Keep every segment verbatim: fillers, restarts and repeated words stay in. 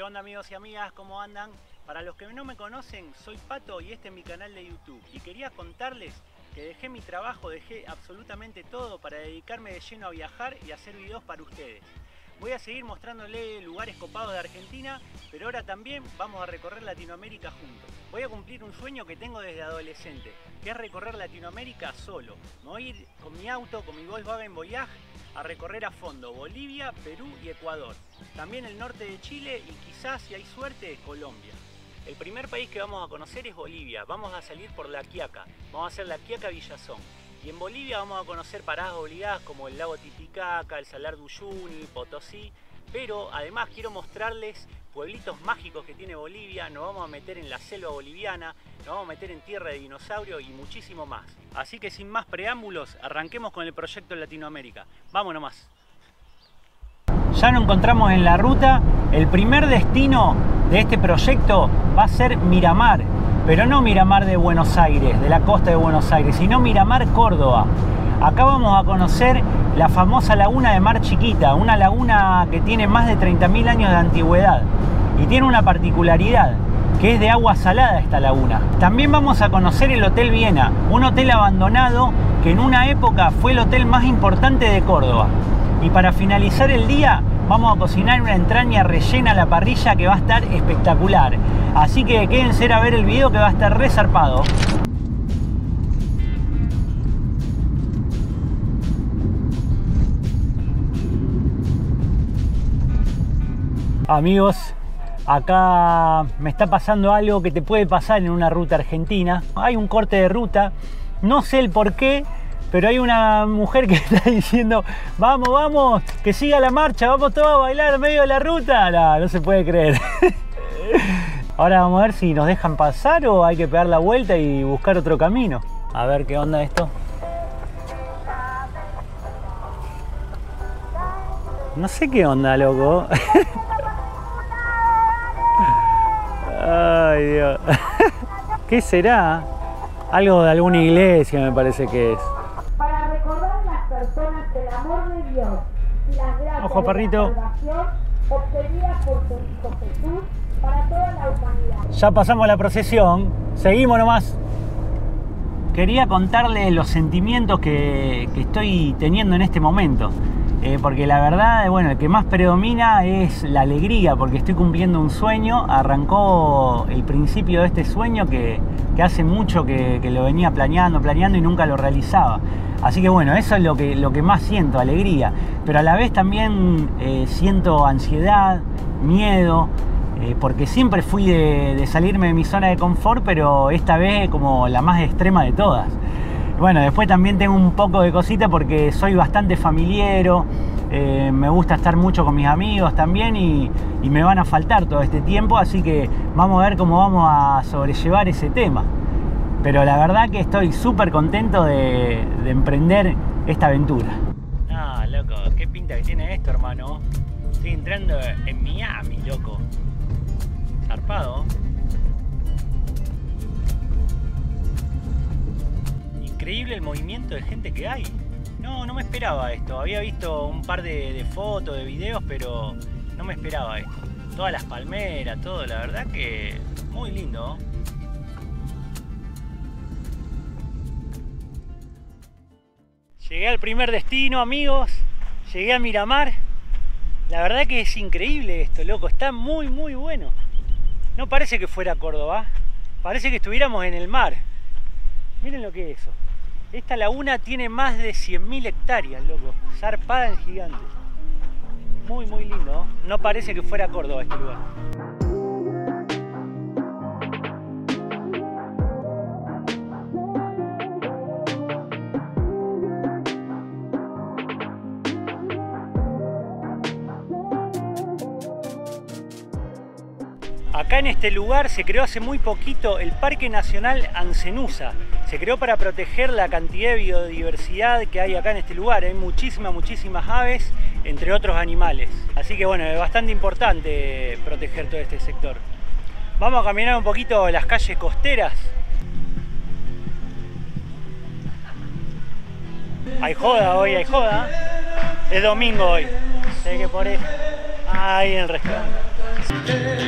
onda amigos y amigas? ¿Cómo andan? Para los que no me conocen, soy Pato y este es mi canal de YouTube. Y quería contarles que dejé mi trabajo, dejé absolutamente todo para dedicarme de lleno a viajar y hacer videos para ustedes. Voy a seguir mostrándoles lugares copados de Argentina, pero ahora también vamos a recorrer Latinoamérica juntos. Voy a cumplir un sueño que tengo desde adolescente, que es recorrer Latinoamérica solo. Me voy a ir con mi auto, con mi Volkswagen Voyage, a recorrer a fondo Bolivia, Perú y Ecuador. También el norte de Chile y quizás, si hay suerte, Colombia. El primer país que vamos a conocer es Bolivia. Vamos a salir por La Quiaca. Vamos a hacer La Quiaca Villazón. Y en Bolivia vamos a conocer paradas obligadas como el lago Titicaca, el Salar de Uyuni, Potosí. Pero además quiero mostrarles pueblitos mágicos que tiene Bolivia. Nos vamos a meter en la selva boliviana, nos vamos a meter en tierra de dinosaurio y muchísimo más. Así que sin más preámbulos, arranquemos con el proyecto en Latinoamérica. Vamos nomás. Ya nos encontramos en la ruta. El primer destino de este proyecto va a ser Miramar, pero no Miramar de Buenos Aires, de la costa de Buenos Aires, sino Miramar, Córdoba. Acá vamos a conocer la famosa laguna de Mar Chiquita, una laguna que tiene más de treinta mil años de antigüedad y tiene una particularidad, que es de agua salada esta laguna. También vamos a conocer el Hotel Viena, un hotel abandonado que en una época fue el hotel más importante de Córdoba. Y para finalizar el día vamos a cocinar una entraña rellena a la parrilla que va a estar espectacular. Así que quédense a ver el video que va a estar re zarpado. Amigos, acá me está pasando algo que te puede pasar en una ruta argentina. Hay un corte de ruta, no sé el por qué, pero hay una mujer que está diciendo vamos, vamos, que siga la marcha, vamos todos a bailar en medio de la ruta. No, no se puede creer. Ahora vamos a ver si nos dejan pasar o hay que pegar la vuelta y buscar otro camino. A ver qué onda esto. No sé qué onda, loco. Ay, Dios. ¿Qué será? Algo de alguna iglesia me parece que es. Para recordar las personas el amor de Dios y las gracias Ojo, perrito. de la salvación obtenidas por su Hijo Jesús para toda la humanidad. Ya pasamos la procesión, seguimos nomás. Quería contarles los sentimientos que, que estoy teniendo en este momento. Eh, porque la verdad, bueno, el que más predomina es la alegría, porque estoy cumpliendo un sueño. Arrancó el principio de este sueño que, que hace mucho que, que lo venía planeando, planeando y nunca lo realizaba. Así que bueno, eso es lo que, lo que más siento, alegría. Pero a la vez también eh, siento ansiedad, miedo, eh, porque siempre fui de, de salirme de mi zona de confort, pero esta vez como la más extrema de todas. Bueno, después también tengo un poco de cosita porque soy bastante familiero, eh, me gusta estar mucho con mis amigos también y, y me van a faltar todo este tiempo, así que vamos a ver cómo vamos a sobrellevar ese tema. Pero la verdad que estoy súper contento de, de emprender esta aventura. Ah, loco, qué pinta que tiene esto, hermano. Estoy entrando en Miami, loco. Zarpado. Increíble el movimiento de gente que hay. No, no me esperaba esto. Había visto un par de, de fotos, de videos, pero no me esperaba esto. Todas las palmeras, todo, la verdad que muy lindo. Llegué al primer destino, amigos. Llegué a Miramar. La verdad que es increíble esto, loco. Está muy, muy bueno. No parece que fuera Córdoba. Parece que estuviéramos en el mar. Miren lo que es eso. Esta laguna tiene más de cien mil hectáreas, loco. Zarpada en gigante. Muy, muy lindo. No parece que fuera Córdoba este lugar. Acá en este lugar se creó hace muy poquito el Parque Nacional Ancenusa. Se creó para proteger la cantidad de biodiversidad que hay acá en este lugar. Hay muchísimas, muchísimas aves, entre otros animales. Así que bueno, es bastante importante proteger todo este sector. Vamos a caminar un poquito las calles costeras. Hay joda hoy, hay joda. Es domingo hoy. Sé que por ahí. Ahí en el restaurante.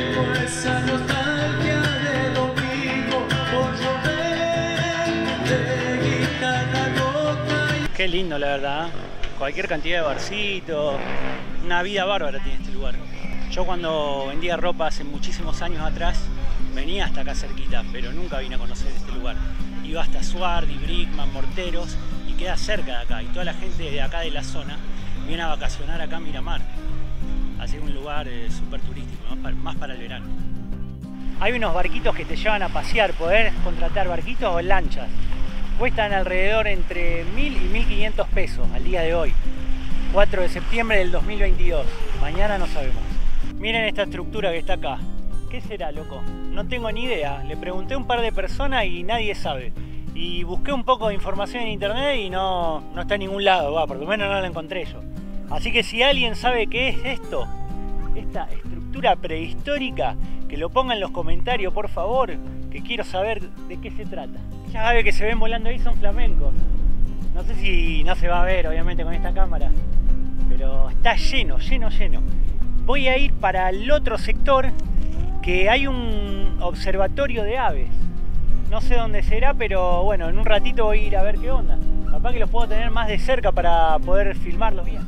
Qué lindo, la verdad, ¿eh? Cualquier cantidad de barcitos, una vida bárbara tiene este lugar. Yo cuando vendía ropa hace muchísimos años atrás, venía hasta acá cerquita, pero nunca vine a conocer este lugar. Iba hasta Suardi, Brickman, Morteros, y queda cerca de acá. Y toda la gente de acá de la zona viene a vacacionar acá en Miramar. Así que es un lugar eh, súper turístico, más para, más para el verano. Hay unos barquitos que te llevan a pasear, poder contratar barquitos o lanchas. Cuestan alrededor entre mil y mil quinientos pesos al día de hoy. cuatro de septiembre del dos mil veintidós. Mañana no sabemos. Miren esta estructura que está acá. ¿Qué será, loco? No tengo ni idea. Le pregunté a un par de personas y nadie sabe. Y busqué un poco de información en internet y no, no está en ningún lado. Va, por lo menos no la encontré yo. Así que si alguien sabe qué es esto, esta estructura prehistórica, que lo ponga en los comentarios, por favor, que quiero saber de qué se trata. Las aves que se ven volando ahí son flamencos. No sé si no se va a ver, obviamente, con esta cámara, pero está lleno, lleno, lleno. Voy a ir para el otro sector, que hay un observatorio de aves. No sé dónde será, pero bueno, en un ratito voy a ir a ver qué onda. Capaz que los puedo tener más de cerca para poder filmarlos bien.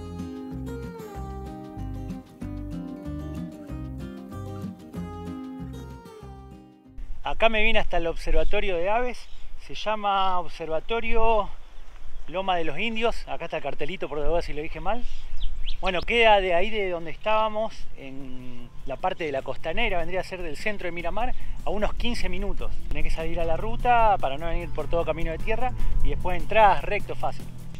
Acá me vine hasta el observatorio de aves. Se llama Observatorio Loma de los Indios. Acá está el cartelito, por duda si lo dije mal. Bueno, queda de ahí de donde estábamos, en la parte de la costanera, vendría a ser del centro de Miramar, a unos quince minutos. Tenés que salir a la ruta para no venir por todo camino de tierra y después entrás recto fácil.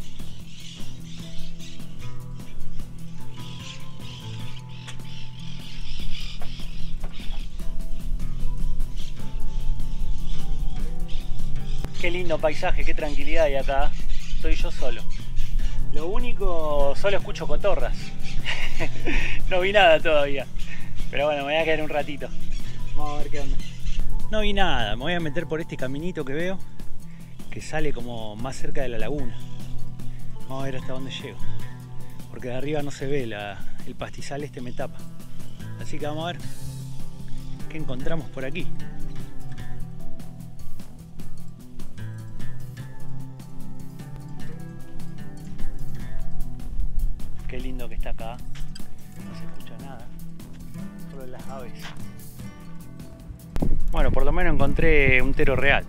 Qué lindo paisaje, qué tranquilidad hay acá. Estoy yo solo. Lo único, solo escucho cotorras. No vi nada todavía. Pero bueno, me voy a quedar un ratito. Vamos a ver qué onda. No vi nada, me voy a meter por este caminito que veo, que sale como más cerca de la laguna. Vamos a ver hasta dónde llego. Porque de arriba no se ve, la, el pastizal este me tapa. Así que vamos a ver qué encontramos por aquí. Qué lindo que está acá, no se escucha nada, solo las aves. Bueno, por lo menos encontré un tero real.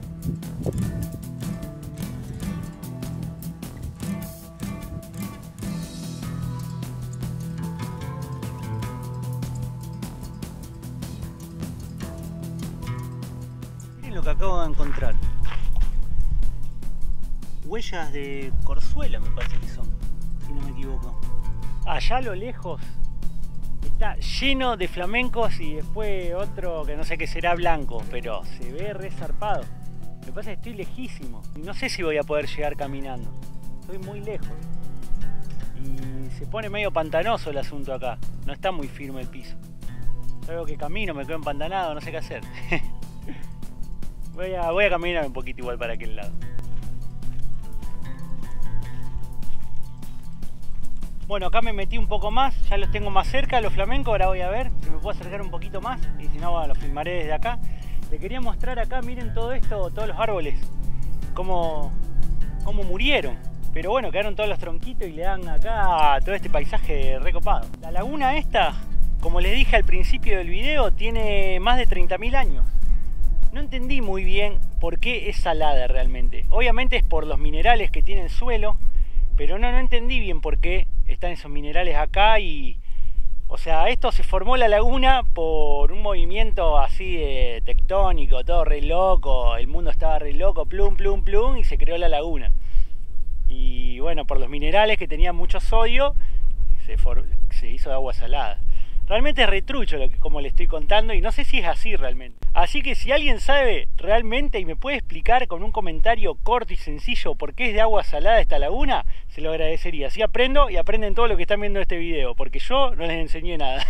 Miren lo que acabo de encontrar. Huellas de corzuela me parece que son, si no me equivoco. Allá a lo lejos está lleno de flamencos y después otro que no sé qué será blanco, pero se ve re zarpado. Lo que pasa es que estoy lejísimo y no sé si voy a poder llegar caminando. Estoy muy lejos y se pone medio pantanoso el asunto acá. No está muy firme el piso. Algo que camino, me quedo empantanado, no sé qué hacer. voy, a, voy a caminar un poquito igual para aquel lado. Bueno, acá me metí un poco más, ya los tengo más cerca, los flamencos. Ahora voy a ver si me puedo acercar un poquito más y si no, bueno, los filmaré desde acá. Le quería mostrar acá, miren todo esto, todos los árboles, cómo, cómo murieron. Pero bueno, quedaron todos los tronquitos y le dan acá todo este paisaje recopado. La laguna esta, como les dije al principio del video, tiene más de treinta mil años. No entendí muy bien por qué es salada realmente. Obviamente es por los minerales que tiene el suelo, pero no, no entendí bien por qué están esos minerales acá. Y, o sea, esto se formó la laguna por un movimiento así de tectónico, todo re loco, el mundo estaba re loco, plum, plum, plum, y se creó la laguna. Y bueno, por los minerales que tenían mucho sodio, se, for, se hizo de agua salada. Realmente es retrucho lo que, como le estoy contando, y no sé si es así realmente. Así que si alguien sabe realmente y me puede explicar con un comentario corto y sencillo por qué es de agua salada esta laguna, se lo agradecería. Así aprendo y aprenden todo lo que están viendo este video, porque yo no les enseñé nada.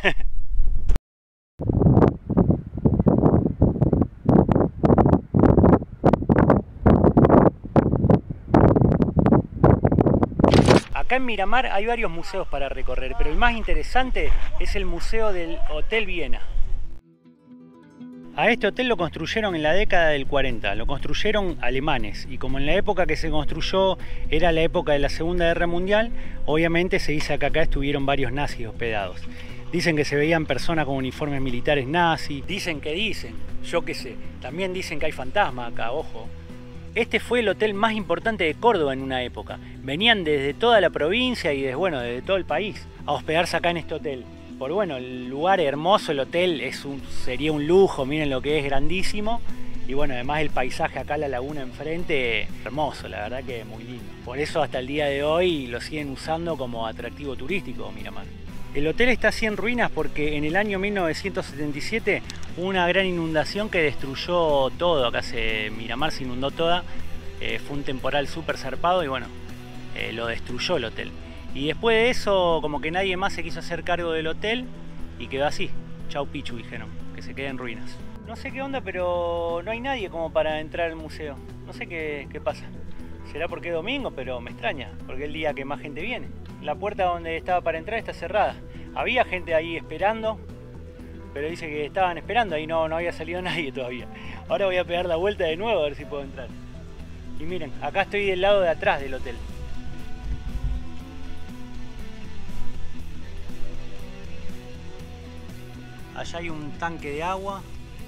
Acá en Miramar hay varios museos para recorrer, pero el más interesante es el Museo del Hotel Viena. A este hotel lo construyeron en la década del cuarenta, lo construyeron alemanes, y como en la época que se construyó era la época de la Segunda Guerra Mundial, obviamente se dice que acá estuvieron varios nazis hospedados. Dicen que se veían personas con uniformes militares nazis, dicen que dicen, yo qué sé, también dicen que hay fantasmas acá, ojo. Este fue el hotel más importante de Córdoba en una época. Venían desde toda la provincia y desde, bueno, desde todo el país a hospedarse acá en este hotel. Por bueno, el lugar es hermoso, el hotel es un, sería un lujo, miren lo que es, grandísimo. Y bueno, además el paisaje acá, la laguna enfrente, hermoso, la verdad que es muy lindo. Por eso hasta el día de hoy lo siguen usando como atractivo turístico Miramar. El hotel está así en ruinas porque en el año mil novecientos setenta y siete hubo una gran inundación que destruyó todo. Acá se, Miramar se inundó toda, eh, fue un temporal súper zarpado y bueno, eh, lo destruyó el hotel. Y después de eso, como que nadie más se quiso hacer cargo del hotel y quedó así. Chau Pichu, dijeron, que se quede en ruinas. No sé qué onda, pero no hay nadie como para entrar al museo. No sé qué, qué pasa. Será porque es domingo, pero me extraña, porque es el día que más gente viene. La puerta donde estaba para entrar está cerrada. Había gente ahí esperando, pero dice que estaban esperando, ahí no, no había salido nadie todavía. Ahora voy a pegar la vuelta de nuevo a ver si puedo entrar. Y miren, acá estoy del lado de atrás del hotel. Allá hay un tanque de agua.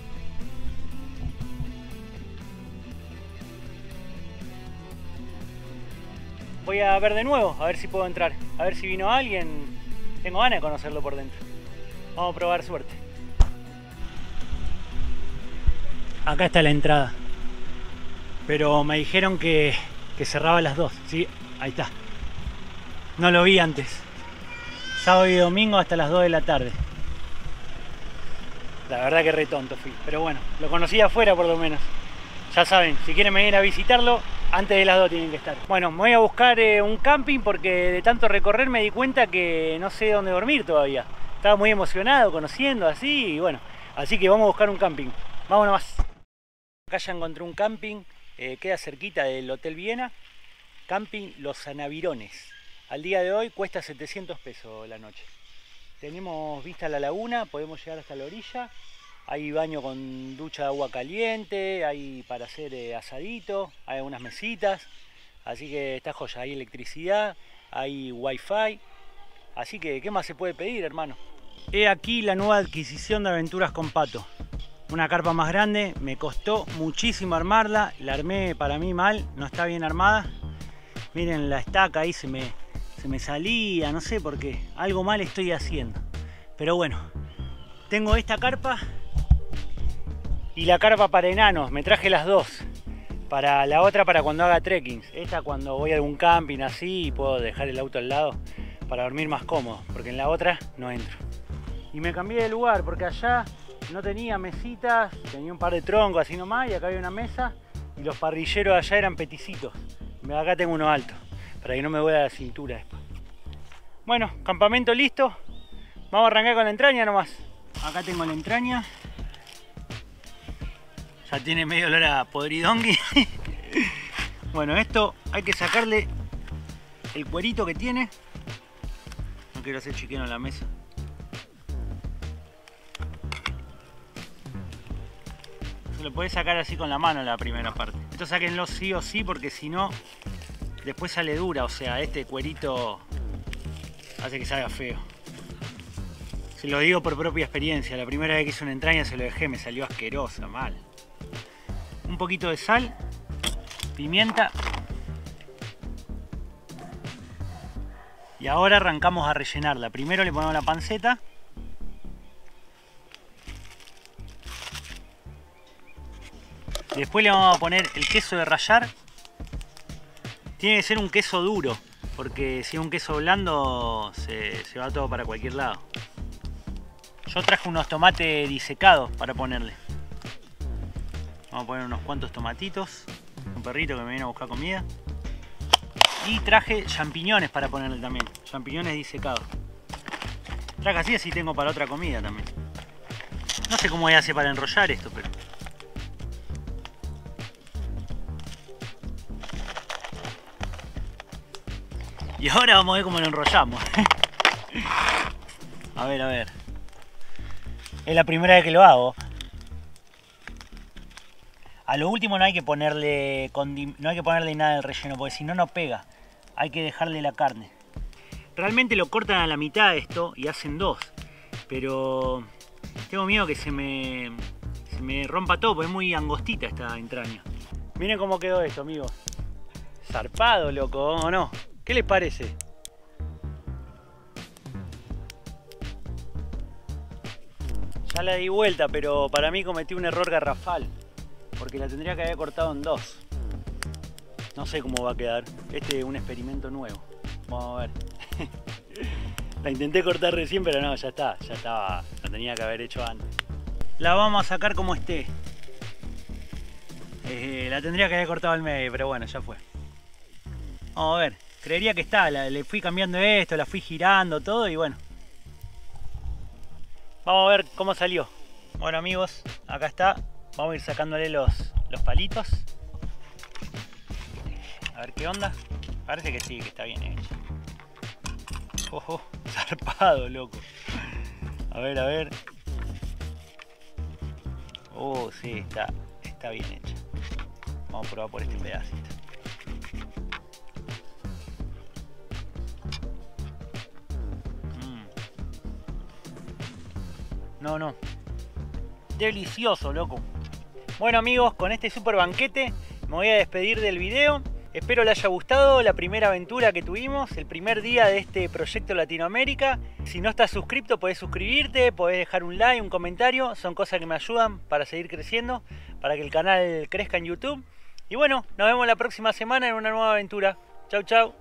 Voy a ver de nuevo, a ver si puedo entrar. A ver si vino alguien. Tengo ganas de conocerlo por dentro. Vamos a probar suerte. Acá está la entrada. Pero me dijeron que, que cerraba a las dos. Sí, ahí está. No lo vi antes. Sábado y domingo hasta las dos de la tarde. La verdad que re tonto fui, pero bueno, lo conocí afuera por lo menos. Ya saben, si quieren venir a visitarlo, antes de las dos tienen que estar. Bueno, me voy a buscar eh, un camping porque de tanto recorrer me di cuenta que no sé dónde dormir todavía. Estaba muy emocionado, conociendo así, y bueno, así que vamos a buscar un camping. Vamos nomás. Acá ya encontré un camping, eh, queda cerquita del Hotel Viena. Camping Los Anavirones. Al día de hoy cuesta setecientos pesos la noche. Tenemos vista a la laguna, podemos llegar hasta la orilla. Hay baño con ducha de agua caliente, hay para hacer eh, asadito, hay algunas mesitas. Así que está joya, hay electricidad, hay wifi. Así que, ¿qué más se puede pedir, hermano? He aquí la nueva adquisición de Aventuras con Pato. Una carpa más grande, me costó muchísimo armarla. La armé para mí mal, no está bien armada. Miren la estaca ahí se me... Se me salía, no sé por qué. Algo mal estoy haciendo. Pero bueno, tengo esta carpa y la carpa para enanos. Me traje las dos. Para la otra para cuando haga trekking. Esta cuando voy a algún camping así y puedo dejar el auto al lado para dormir más cómodo. Porque en la otra no entro. Y me cambié de lugar porque allá no tenía mesitas. Tenía un par de troncos así nomás y acá había una mesa. Y los parrilleros allá eran peticitos. Acá tengo uno alto. Para que no me duela la cintura después. Bueno, campamento listo. Vamos a arrancar con la entraña nomás. Acá tengo la entraña. Ya tiene medio olor a podridongui. Bueno, esto hay que sacarle el cuerito que tiene. No quiero hacer chiqueno en la mesa. Se lo podés sacar así con la mano la primera parte. Esto sáquenlo sí o sí porque si no... Después sale dura, o sea, este cuerito hace que salga feo. Se lo digo por propia experiencia, la primera vez que hice una entraña se lo dejé, me salió asquerosa, mal. Un poquito de sal, pimienta. Y ahora arrancamos a rellenarla. Primero le ponemos la panceta. Después le vamos a poner el queso de rallar. Tiene que ser un queso duro, porque si es un queso blando se, se va todo para cualquier lado. Yo traje unos tomates disecados para ponerle. Vamos a poner unos cuantos tomatitos. Un perrito que me viene a buscar comida. Y traje champiñones para ponerle también. Champiñones disecados. Traje así, así tengo para otra comida también. No sé cómo voy a hacer para enrollar esto, pero... Y ahora vamos a ver cómo lo enrollamos. A ver, a ver. Es la primera vez que lo hago. A lo último no hay que ponerle no hay que ponerle nada del relleno, porque si no, no pega. Hay que dejarle la carne. Realmente lo cortan a la mitad esto y hacen dos. Pero tengo miedo que se me, se me rompa todo, porque es muy angostita esta entraña. Miren cómo quedó esto, amigos. Zarpado, loco, ¿o no? ¿Qué les parece? Ya la di vuelta, pero para mí cometí un error garrafal. Porque la tendría que haber cortado en dos. No sé cómo va a quedar. Este es un experimento nuevo. Vamos a ver. La intenté cortar recién, pero no, ya está. Ya estaba. Lo tenía que haber hecho antes. La vamos a sacar como esté. Eh, la tendría que haber cortado al medio, pero bueno, ya fue. Vamos a ver. Creería que está. La, le fui cambiando esto, la fui girando, todo y bueno. Vamos a ver cómo salió. Bueno, amigos, acá está. Vamos a ir sacándole los, los palitos. A ver qué onda. Parece que sí, que está bien hecho. Ojo, zarpado, loco. A ver, a ver. Oh, sí, está, está bien hecha. Vamos a probar por este pedacito. Mm. No, no. Delicioso, loco. Bueno, amigos, con este super banquete me voy a despedir del video. Espero les haya gustado la primera aventura que tuvimos, el primer día de este proyecto Latinoamérica. Si no estás suscrito, podés suscribirte, podés dejar un like, un comentario. Son cosas que me ayudan para seguir creciendo, para que el canal crezca en YouTube. Y bueno, nos vemos la próxima semana en una nueva aventura. Chau, chau.